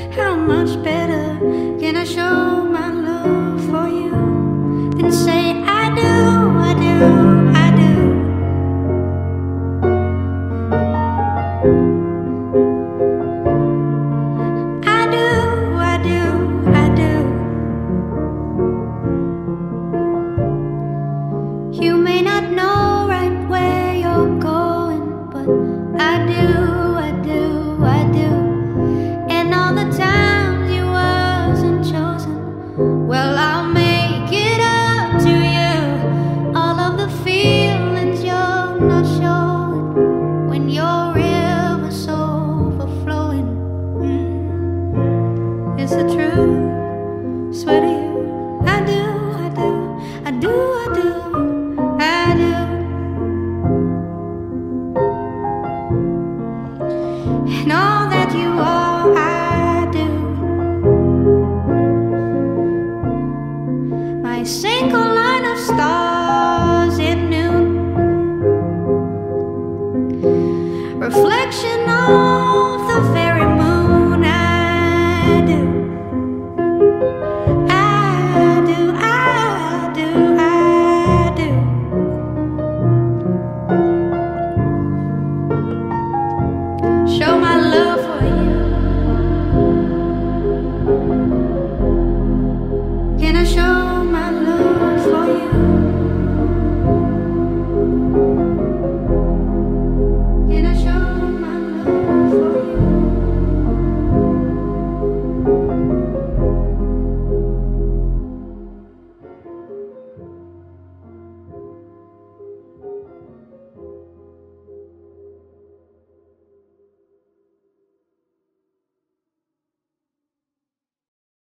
How much better can I show my love for you than say I do, I do, I do. I do, I do, I do. You may not know right where you're going, but I do, I do, I do. And all the times you wasn't chosen, well, I'll make it up to you. All of the feelings you're not showing when your river's overflowing. Is it true, sweaty?